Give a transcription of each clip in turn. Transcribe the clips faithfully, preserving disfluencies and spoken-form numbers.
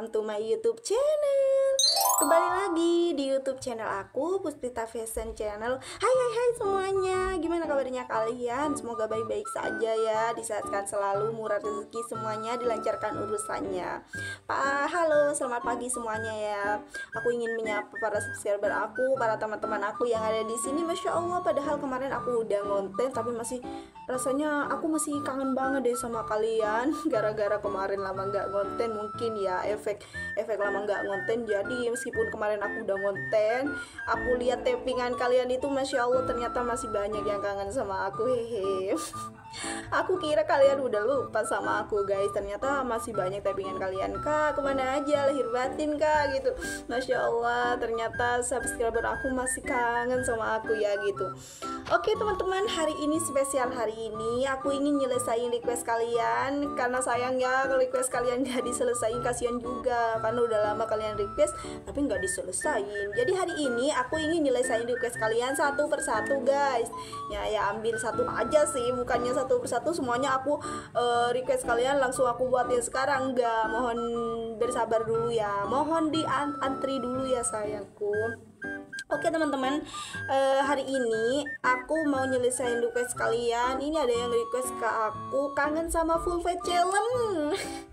welcome to my YouTube channel. Kembali lagi di YouTube channel aku, Puspita Fashion Channel. Hai hai hai semuanya, gimana kabarnya kalian? Semoga baik-baik saja ya, disehatkan selalu, murah rezeki semuanya, dilancarkan urusannya. Pak, halo, selamat pagi semuanya ya. Aku ingin menyapa para subscriber aku, para teman-teman aku yang ada di sini. Masya Allah, padahal kemarin aku udah ngonten, tapi masih rasanya aku masih kangen banget deh sama kalian. Gara-gara kemarin lama nggak ngonten, mungkin ya efek efek lama nggak ngonten. Jadi meskipun kemarin aku udah ngonten, aku lihat tappingan kalian itu Masya Allah ternyata masih banyak yang kangen sama aku. Hehe. Aku kira kalian udah lupa sama aku guys, ternyata masih banyak tappingan kalian. Kak, kemana aja, lahir batin kak gitu. Masya Allah, ternyata subscriber aku masih kangen sama aku ya gitu. Oke teman-teman, hari ini spesial. Hari ini aku ingin nyelesain request kalian, karena sayang ya kalau request kalian gak diselesain, kasihan juga karena udah lama kalian request tapi nggak diselesain. Jadi hari ini aku ingin nyelesain request kalian satu persatu guys. Ya ya ambil satu aja sih, bukannya satu persatu semuanya aku uh, request kalian langsung aku buatin sekarang. Enggak, mohon bersabar dulu ya, mohon di antri dulu ya sayangku. Oke teman-teman, uh, hari ini aku mau nyelesain request kalian. Ini ada yang request ke aku, kangen sama full face challenge.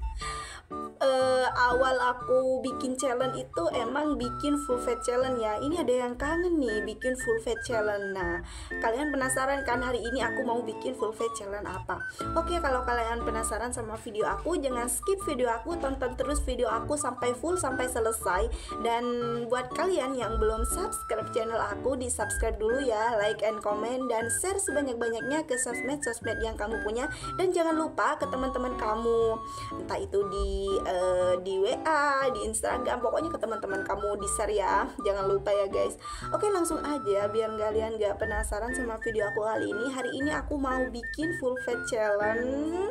Uh, awal aku bikin challenge itu emang bikin full face challenge ya. Ini ada yang kangen nih bikin full face challenge. Nah, kalian penasaran kan hari ini aku mau bikin full face challenge apa? Oke, kalau kalian penasaran sama video aku, jangan skip video aku, tonton terus video aku sampai full, sampai selesai. Dan buat kalian yang belum subscribe channel aku, di subscribe dulu ya, like and comment dan share sebanyak-banyaknya ke sosmed-sosmed yang kamu punya. Dan jangan lupa ke teman-teman kamu, entah itu di Uh, di W A, di Instagram, pokoknya ke teman-teman kamu di share ya, jangan lupa ya guys. Oke, langsung aja biar kalian gak penasaran sama video aku kali ini. Hari ini aku mau bikin full face challenge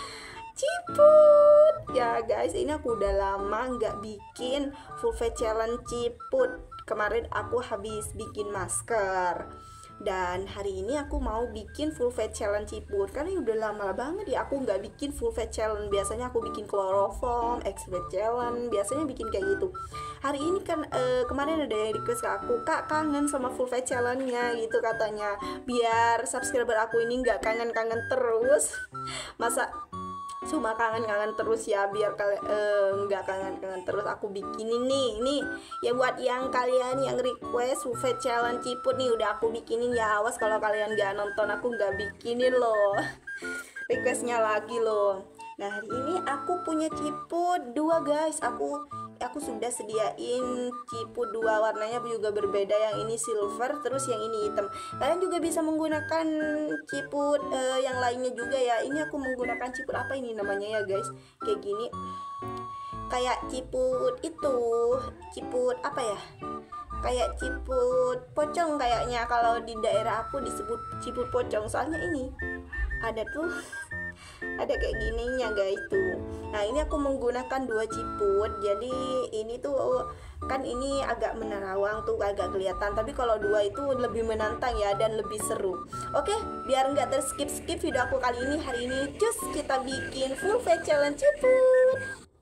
ciput ya guys. Ini aku udah lama nggak bikin full face challenge ciput. Kemarin aku habis bikin masker, dan hari ini aku mau bikin full face challenge ciput karena udah lama banget ya aku nggak bikin full face challenge. Biasanya aku bikin chloroform, express challenge, biasanya bikin kayak gitu. Hari ini kan e, kemarin ada yang request ke aku, kak kangen sama full face challenge-nya gitu katanya, biar subscriber aku ini nggak kangen-kangen terus. Masa cuma kangen-kangen terus ya, biar kalian nggak uh, kangen-kangen terus, aku bikinin nih nih ya buat yang kalian yang request full face challenge ciput nih, udah aku bikinin ya. Awas kalau kalian nggak nonton, aku nggak bikinin loh requestnya lagi loh. Nah hari ini aku punya ciput dua guys, aku aku sudah sediain ciput dua, warnanya juga berbeda, yang ini silver terus yang ini hitam. Kalian juga bisa menggunakan ciput uh, yang lainnya juga ya. Ini aku menggunakan ciput apa ini namanya ya guys, kayak gini, kayak ciput itu, ciput apa ya, kayak ciput pocong kayaknya. Kalau di daerah aku disebut ciput pocong, soalnya ini ada tuh ada kayak gininya guys tuh. Nah ini aku menggunakan dua ciput, jadi ini tuh kan ini agak menerawang tuh, agak kelihatan, tapi kalau dua itu lebih menantang ya dan lebih seru. Oke, biar nggak terskip skip video aku kali ini, hari ini cus kita bikin full face challenge ciput.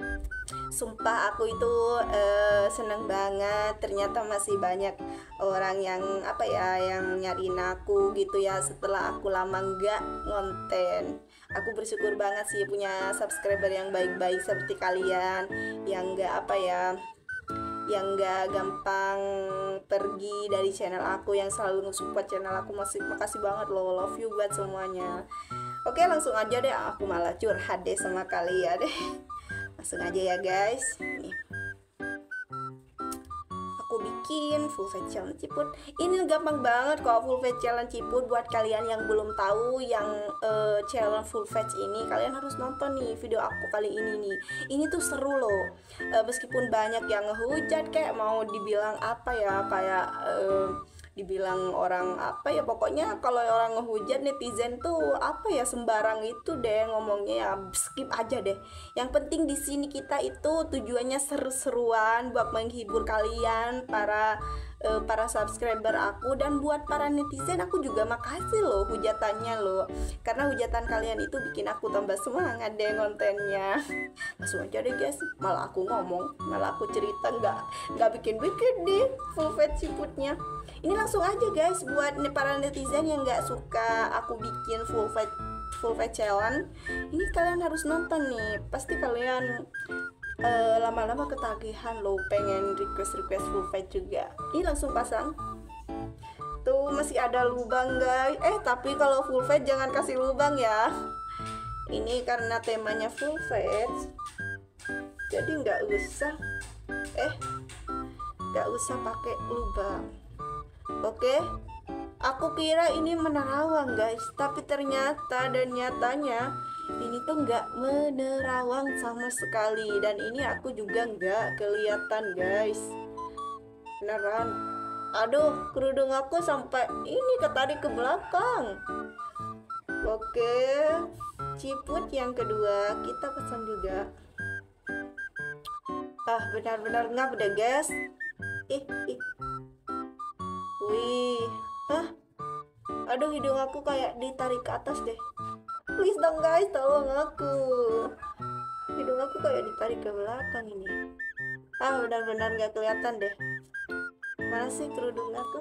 Sumpah aku itu uh, seneng banget, ternyata masih banyak orang yang apa ya, yang nyariin aku gitu ya setelah aku lama nggak ngonten. Aku bersyukur banget sih punya subscriber yang baik-baik seperti kalian, yang nggak apa ya, yang nggak gampang pergi dari channel aku, yang selalu nge-support channel aku. Masih makasih banget loh, love you buat semuanya. Oke langsung aja deh, aku malah curhat deh sama kalian deh. Langsung aja ya guys. Nih, aku bikin full face challenge ciput. Ini gampang banget kok full face challenge ciput. Buat kalian yang belum tahu yang uh, challenge full face ini, kalian harus nonton nih video aku kali ini nih. Ini tuh seru loh. Uh, meskipun banyak yang ngehujat, kayak mau dibilang apa ya, kayak uh, dibilang orang apa ya, pokoknya kalau orang ngehujat netizen tuh apa ya, sembarang itu deh ngomongnya ya, skip aja deh. Yang penting di sini kita itu tujuannya seru-seruan buat menghibur kalian para uh, para subscriber aku, dan buat para netizen aku juga makasih loh hujatannya loh, karena hujatan kalian itu bikin aku tambah semangat deh kontennya. Langsung aja deh guys, malah aku ngomong, malah aku cerita, nggak nggak bikin-bikin deh full fat siputnya. Ini langsung aja guys, buat para netizen yang nggak suka aku bikin full fat full fat challenge, ini kalian harus nonton nih, pasti kalian uh, lama-lama ketagihan loh pengen request request full fat juga. Ini langsung pasang tuh, masih ada lubang guys. Eh tapi kalau full fat jangan kasih lubang ya, ini karena temanya full fat jadi nggak usah eh nggak usah pakai lubang. Oke, aku kira ini menerawang guys, tapi ternyata dan nyatanya ini tuh nggak menerawang sama sekali, dan ini aku juga nggak kelihatan guys, beneran. Aduh, kerudung aku sampai ini ketarik ke belakang. Oke, ciput yang kedua kita pasang juga. Ah, benar-benar ngap deh guys. Ih, ih. Wih, hah? Aduh, hidung aku kayak ditarik ke atas deh. Please dong guys, tolong aku. Hidung aku kayak ditarik ke belakang ini. Ah, benar-benar nggak kelihatan deh. Mana sih kerudung aku?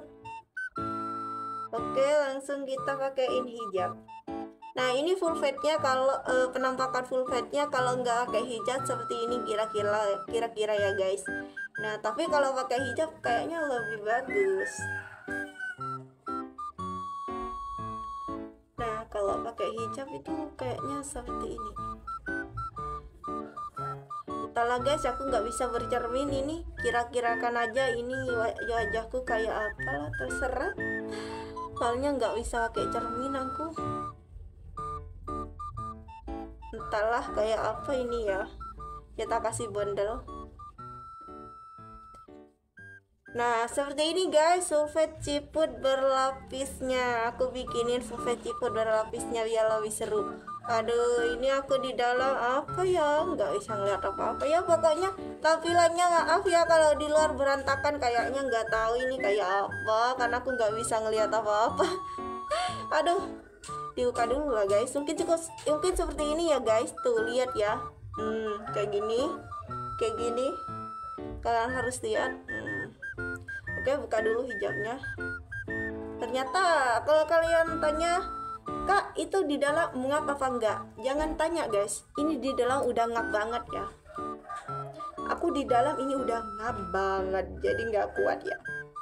Oke, langsung kita pakaiin hijab. Nah, ini full fatnya, kalau e, penampakan full fatnya kalau nggak pakai hijab seperti ini kira-kira kira-kira ya guys. Nah, tapi kalau pakai hijab kayaknya lebih bagus. Nah, kalau pakai hijab itu kayaknya seperti ini. Entahlah guys, aku nggak bisa bercermin ini. Kira-kirakan aja ini wajahku kayak apalah, terserah. Soalnya nggak bisa pakai cermin aku. Entahlah kayak apa ini ya. Kita kasih bondel. Nah, seperti ini guys, full fat ciput berlapisnya. Aku bikinin full fat ciput berlapisnya biar lebih seru. Aduh, ini aku di dalam apa ya, nggak bisa ngeliat apa-apa ya. Pokoknya tampilannya maaf ya kalau di luar berantakan, kayaknya nggak tahu ini kayak apa, karena aku nggak bisa ngeliat apa-apa. Aduh, dibuka dulu lah guys. Mungkin cukup, mungkin seperti ini ya guys. Tuh lihat ya, hmm, kayak gini, kayak gini. Kalian harus lihat. Hmm. Oke, buka dulu hijabnya. Ternyata kalau kalian tanya, Kak, itu di dalam ngap apa enggak? Jangan tanya guys, ini di dalam udah ngap banget ya. Aku di dalam ini udah ngap banget, jadi nggak kuat ya.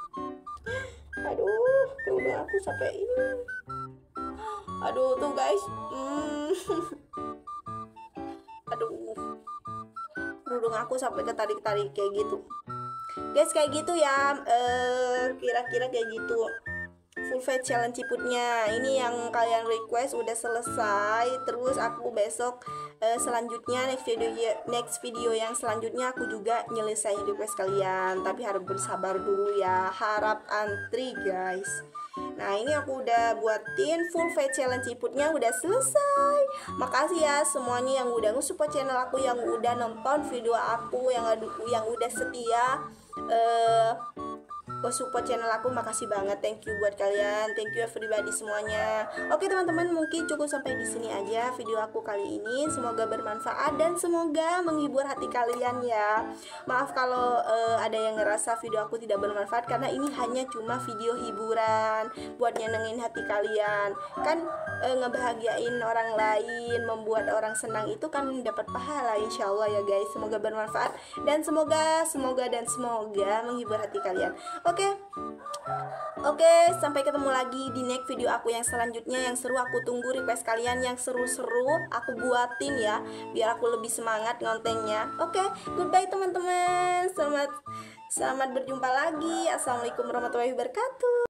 Aduh, kerudung aku sampai ini. Aduh, tuh guys. Hmm. Aduh, kerudung aku sampai ketarik-tarik kayak gitu. Guys, kayak gitu ya, eh, kira-kira kayak gitu full fat challenge ciputnya. Ini yang kalian request udah selesai. Terus aku besok eh, selanjutnya next video next video yang selanjutnya aku juga nyelesain request kalian, tapi harus bersabar dulu ya, harap antri guys. Nah, ini aku udah buatin full fat challenge ciputnya, udah selesai. Makasih ya semuanya yang udah nge-support channel aku, yang udah nonton video aku, yang yang udah setia eh support channel aku. Makasih banget, thank you buat kalian, thank you everybody semuanya. Oke teman-teman, mungkin cukup sampai di sini aja video aku kali ini. Semoga bermanfaat dan semoga menghibur hati kalian ya. Maaf kalau uh, ada yang ngerasa video aku tidak bermanfaat, karena ini hanya cuma video hiburan buat nyenengin hati kalian. Kan uh, ngebahagiain orang lain, membuat orang senang itu kan dapat pahala insya Allah ya guys. Semoga bermanfaat dan semoga semoga dan semoga menghibur hati kalian. Oke, oke, sampai ketemu lagi di next video aku yang selanjutnya yang seru. Aku tunggu request kalian yang seru-seru, aku buatin ya, biar aku lebih semangat ngontennya. Oke, goodbye teman-teman, selamat selamat berjumpa lagi. Assalamualaikum warahmatullahi wabarakatuh.